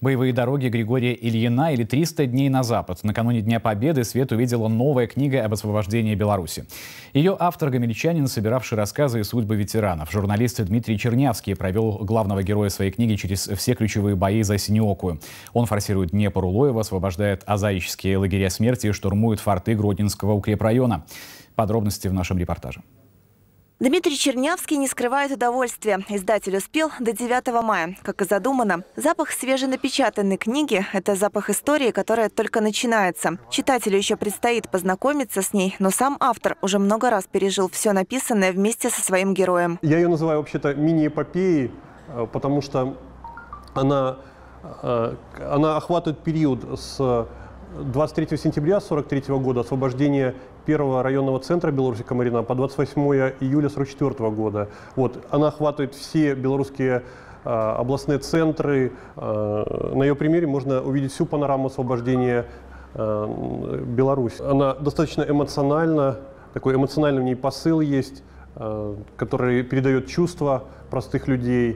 Боевые дороги Григория Ильина или 300 дней на запад. Накануне Дня Победы свет увидела новая книга об освобождении Беларуси. Ее автор — гомельчанин, собиравший рассказы и судьбы ветеранов. Журналист Дмитрий Чернявский провел главного героя своей книги через все ключевые бои за Синеокую. Он форсирует Днепр, Улоево, освобождает азаические лагеря смерти и штурмует форты Гродненского укрепрайона. Подробности в нашем репортаже. Дмитрий Чернявский не скрывает удовольствия. Издатель успел до 9 мая, как и задумано. Запах свеженапечатанной книги – это запах истории, которая только начинается. Читателю еще предстоит познакомиться с ней, но сам автор уже много раз пережил все написанное вместе со своим героем. Я ее называю вообще-то мини-эпопеей, потому что она охватывает период с 23 сентября 1943 года, освобождение первого районного центра Беларуси Комарина, по 28 июля 1944 года. Вот, она охватывает все белорусские областные центры. На ее примере можно увидеть всю панораму освобождения Беларуси. Она достаточно эмоциональна, такой эмоциональный в ней посыл есть, который передает чувства простых людей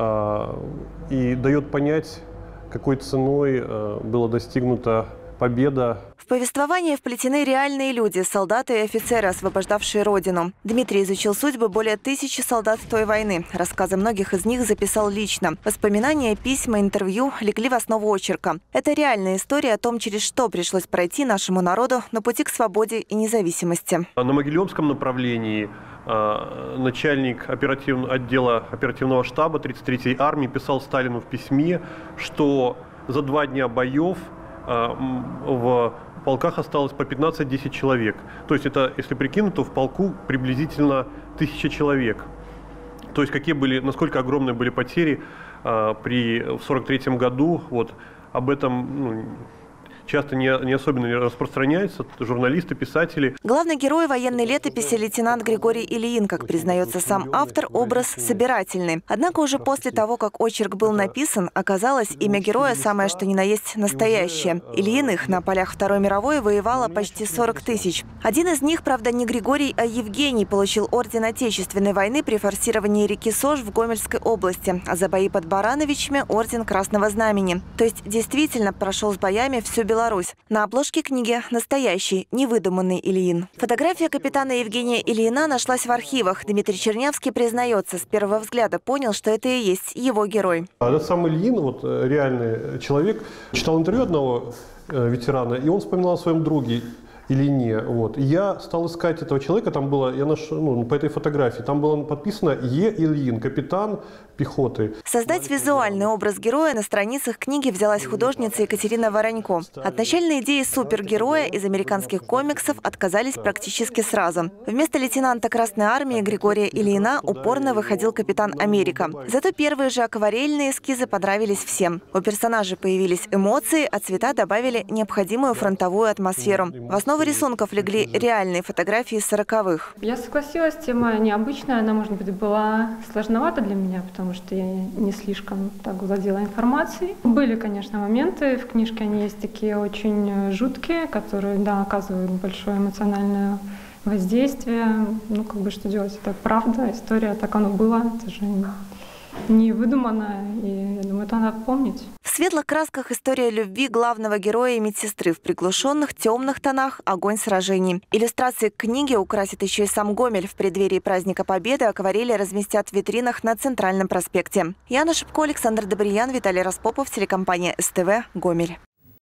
и дает понять, какой ценой была достигнута победа. В повествование вплетены реальные люди, солдаты и офицеры, освобождавшие Родину. Дмитрий изучил судьбы более 1000 солдат той войны. Рассказы многих из них записал лично. Воспоминания, письма, интервью легли в основу очерка. Это реальная история о том, через что пришлось пройти нашему народу на пути к свободе и независимости. На Могилевском направлении начальник отдела оперативного штаба 33-й армии писал Сталину в письме, что за 2 дня боев в полках осталось по 15-10 человек. То есть это, если прикинуть, то в полку приблизительно 1000 человек. То есть насколько огромные были потери в 1943 году. Вот, об этом часто не особенно распространяются журналисты, писатели. Главный герой военной летописи лейтенант Григорий Ильин, как признается сам автор, образ собирательный. Однако уже после того, как очерк был написан, оказалось, имя героя самое что ни на есть настоящее. Ильиных на полях Второй мировой воевало почти 40 тысяч. Один из них, правда, не Григорий, а Евгений, получил орден Отечественной войны при форсировании реки Сож в Гомельской области, а за бои под Барановичами орден Красного Знамени. То есть действительно прошел с боями всю Беларусь. На обложке книги настоящий, невыдуманный Ильин. Фотография капитана Евгения Ильина нашлась в архивах. Дмитрий Чернявский признается, с первого взгляда понял, что это и есть его герой. Этот самый Ильин, вот реальный человек, читал интервью одного ветерана, и он вспоминал о своем друге Ильине. Вот. И я стал искать этого человека, там было, я нашел, по этой фотографии, там было написано Е. Ильин, капитан пехоты. Создать визуальный образ героя на страницах книги взялась художница Екатерина Воронько. От начальной идеи супергероя из американских комиксов отказались практически сразу. Вместо лейтенанта Красной армии Григория Ильина упорно выходил капитан Америка. Зато первые же акварельные эскизы понравились всем. У персонажей появились эмоции, а цвета добавили необходимую фронтовую атмосферу. В основу рисунков легли реальные фотографии 40-х. Я согласилась, тема необычная, она, может быть, была сложновата для меня, потому что я не слишком так владела информацией. Были, конечно, моменты, в книжке они есть такие очень жуткие, которые, да, оказывают большое эмоциональное воздействие. Что делать, это правда, история, так оно было, это же не выдумано, и я думаю, это надо помнить. В светлых красках история любви главного героя и медсестры, в приглушенных темных тонах огонь сражений. Иллюстрации к книге украсит еще и сам Гомель. В преддверии праздника Победы акварели разместят в витринах на Центральном проспекте. Яна Шипко, Александр Добриян, Виталий Распопов, телекомпания СТВ, Гомель.